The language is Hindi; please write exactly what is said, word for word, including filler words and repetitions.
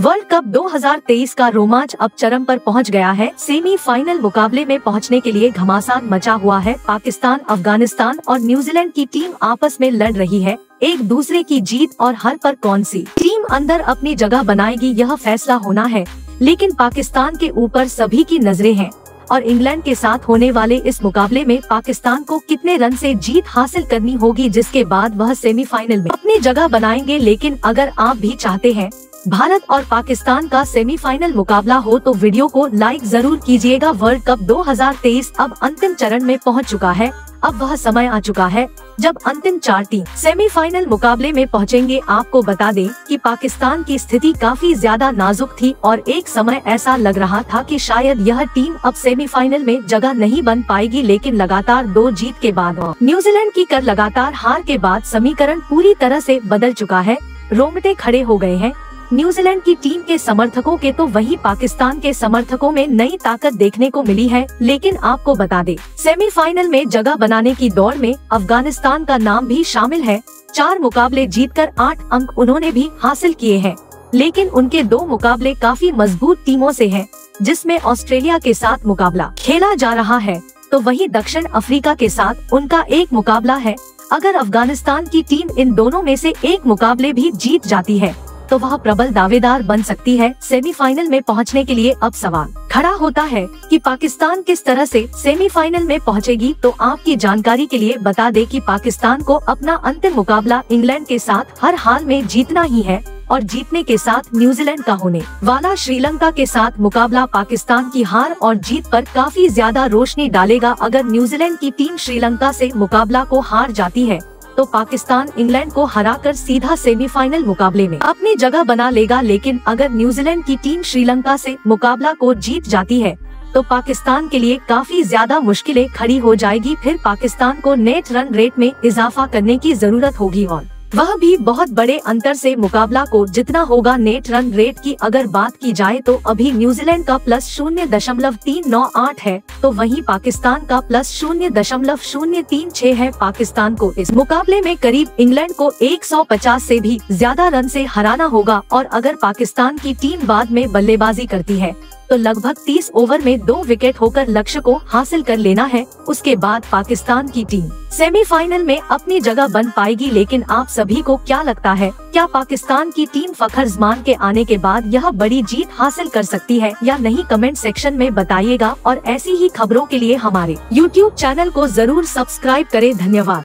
वर्ल्ड कप दो हज़ार तेईस का रोमांच अब चरम पर पहुंच गया है। सेमीफाइनल मुकाबले में पहुंचने के लिए घमासान मचा हुआ है। पाकिस्तान, अफगानिस्तान और न्यूजीलैंड की टीम आपस में लड़ रही है, एक दूसरे की जीत और हार पर कौन सी टीम अंदर अपनी जगह बनाएगी, यह फैसला होना है। लेकिन पाकिस्तान के ऊपर सभी की नजरें हैं और इंग्लैंड के साथ होने वाले इस मुकाबले में पाकिस्तान को कितने रन से जीत हासिल करनी होगी, जिसके बाद वह सेमीफाइनल में अपनी जगह बनाएंगे। लेकिन अगर आप भी चाहते हैं भारत और पाकिस्तान का सेमीफाइनल मुकाबला हो तो वीडियो को लाइक जरूर कीजिएगा। वर्ल्ड कप दो हज़ार तेईस अब अंतिम चरण में पहुंच चुका है। अब वह समय आ चुका है जब अंतिम चार टीम सेमीफाइनल मुकाबले में पहुंचेंगे। आपको बता दें कि पाकिस्तान की स्थिति काफी ज्यादा नाजुक थी और एक समय ऐसा लग रहा था कि शायद यह टीम अब सेमीफाइनल में जगह नहीं बन पाएगी। लेकिन लगातार दो जीत के बाद न्यूजीलैंड की कर लगातार हार के बाद समीकरण पूरी तरह से बदल चुका है। रोंगटे खड़े हो गए हैं न्यूजीलैंड की टीम के समर्थकों के, तो वहीं पाकिस्तान के समर्थकों में नई ताकत देखने को मिली है। लेकिन आपको बता दें, सेमीफाइनल में जगह बनाने की दौड़ में अफगानिस्तान का नाम भी शामिल है। चार मुकाबले जीतकर आठ अंक उन्होंने भी हासिल किए हैं। लेकिन उनके दो मुकाबले काफी मजबूत टीमों से हैं, जिसमें ऑस्ट्रेलिया के साथ मुकाबला खेला जा रहा है, तो वहीं दक्षिण अफ्रीका के साथ उनका एक मुकाबला है। अगर अफगानिस्तान की टीम इन दोनों में से एक मुकाबले भी जीत जाती है तो वह प्रबल दावेदार बन सकती है सेमीफाइनल में पहुंचने के लिए। अब सवाल खड़ा होता है कि पाकिस्तान किस तरह से सेमीफाइनल में पहुंचेगी। तो आपकी जानकारी के लिए बता दें कि पाकिस्तान को अपना अंतिम मुकाबला इंग्लैंड के साथ हर हाल में जीतना ही है और जीतने के साथ न्यूजीलैंड का होने वाला श्रीलंका के साथ मुकाबला पाकिस्तान की हार और जीत पर काफी ज्यादा रोशनी डालेगा। अगर न्यूजीलैंड की टीम श्रीलंका से मुकाबला को हार जाती है तो पाकिस्तान इंग्लैंड को हराकर सीधा सेमीफाइनल मुकाबले में अपनी जगह बना लेगा। लेकिन अगर न्यूजीलैंड की टीम श्रीलंका से मुकाबला को जीत जाती है तो पाकिस्तान के लिए काफी ज्यादा मुश्किलें खड़ी हो जाएगी। फिर पाकिस्तान को नेट रन रेट में इजाफा करने की जरूरत होगी और वह भी बहुत बड़े अंतर से मुकाबला को जितना होगा। नेट रन रेट की अगर बात की जाए तो अभी न्यूजीलैंड का प्लस शून्य दशमलव तीन नौ आठ है, तो वहीं पाकिस्तान का प्लस शून्य दशमलव शून्य तीन छह है। पाकिस्तान को इस मुकाबले में करीब इंग्लैंड को एक सौ पचास से भी ज्यादा रन से हराना होगा और अगर पाकिस्तान की टीम बाद में बल्लेबाजी करती है तो लगभग तीस ओवर में दो विकेट होकर लक्ष्य को हासिल कर लेना है। उसके बाद पाकिस्तान की टीम सेमीफाइनल में अपनी जगह बन पाएगी। लेकिन आप सभी को क्या लगता है, क्या पाकिस्तान की टीम फखर जमान के आने के बाद यह बड़ी जीत हासिल कर सकती है या नहीं? कमेंट सेक्शन में बताइएगा और ऐसी ही खबरों के लिए हमारे यूट्यूब चैनल को जरूर सब्सक्राइब करें। धन्यवाद।